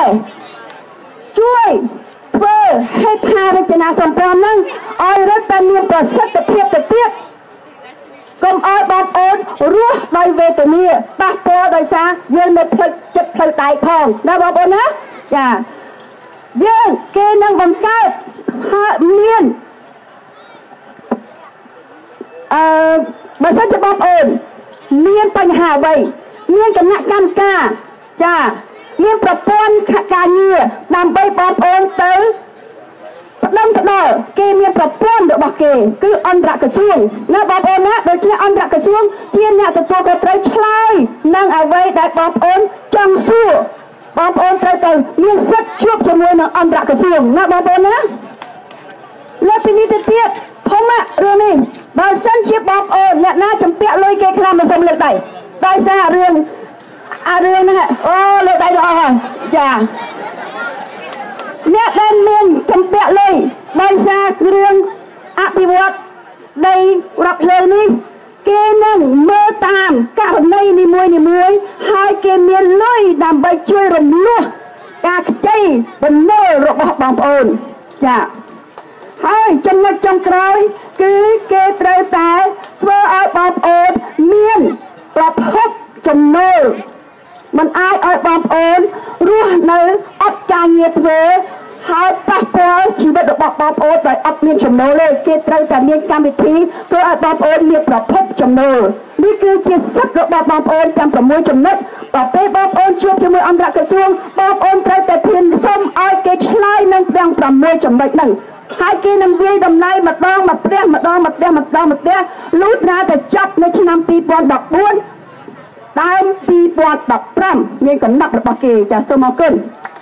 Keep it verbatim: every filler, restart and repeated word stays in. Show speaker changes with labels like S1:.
S1: ជួយធ្វើហេដ្ឋារចនាសម្ព័ន្ធហ្នឹងឲ្យរឹតតែមានប្រសិទ្ធភាពទៅទៀតកុំឲ្យបងប្អូនរស់ដោយវេទនាប៉ះពាល់ដោយសារយើងនៅផ្លិចចិត្តផ្លូវដែកផងណាបងប្អូនណាចាយើងគេនឹងបង្កើតមានអឺបើសិនជាបងប្អូនមានបញ្ហាអ្វីមានគណៈកម្មការចាមានប្រព័ន្ធការងារដើម្បីបងប្អូនទៅផ្ដុំផ្ដល់គេមានប្រព័ន្ធរបស់គេគឺអន្តរក្រសួងណាបងប្អូនណាដូច្នេះអន្តរក្រសួងជាអ្នកទទួលខុសត្រូវឆ្លើយនឹងអ្វីដែលបងប្អូនចង់សួរបងប្អូនត្រូវទៅមានសិទ្ធិជួបជាមួយនឹងអន្តរក្រសួងណាបងប្អូនណាលើពីនេះទៅទៀតធំណារឿងនេះបើសិនជាបងប្អូនអ្នកណាចំពាក់លុយគេខ្លះមិនសុំលើកដៃដោយសាររឿងអារឿងហ្នឹងអូលើកដៃល្អហើយចាអ្នកដែលមានចំពាក់លុយដោយសាររឿងអភិវឌ្ឍដីរដ្ឋលើនេះគេនឹងមើលតាមករណីនីមួយនីមួយហើយគេមានលុយដើម្បីជួយរំលោះការខ្ចីបំណុលរបស់បងប្អូនចាហើយចំណុចចុងក្រោយគឺគេត្រូវតែធ្វើឲ្យបងប្អូនមានប្រភពចំណូលមិនអាចឲ្យបងប្អូនរស់នៅអត់ការងារធ្វើហើយប៉ះពាល់ជីវិតរបស់បងប្អូនដោយអត់មានចំណូលទេគេត្រូវតែមានកម្មវិធីធ្វើឲ្យបងប្អូនមានប្រភពចំណូលនេះគឺជាសិទ្ធិរបស់បងប្អូនទាំងប្រាំមួយចំណុចបើពេលបងប្អូនជួបជាមួយអន្តរក្រសួងបងប្អូនត្រូវតែធានាសុំឲ្យគេឆ្លើយនឹងទាំងប្រាំមួយចំណុចហ្នឹងហើយគេនឹងវាយតម្លៃម្ដងម្ផ្ទះម្ដងម្ផ្ទះម្ដងម្ផ្ទះលុះត្រាតែចប់នៅឆ្នាំពីរពាន់ដប់បួនដើមពីរពាន់ដប់ប្រាំមានកំណត់របស់គេចាសូមអរគុណ